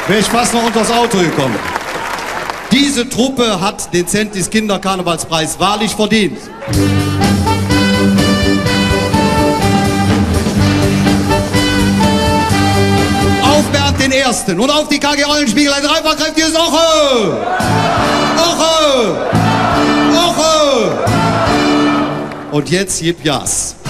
Wäre ich fast noch unter das Auto gekommen. Diese Truppe hat den Zentis Kinderkarnevalspreis wahrlich verdient. Auf Bernd den Ersten und auf die KG Eulenspiegel ein dreifach kräftiges Oche! Oche! Oche! Und jetzt Jip Jas.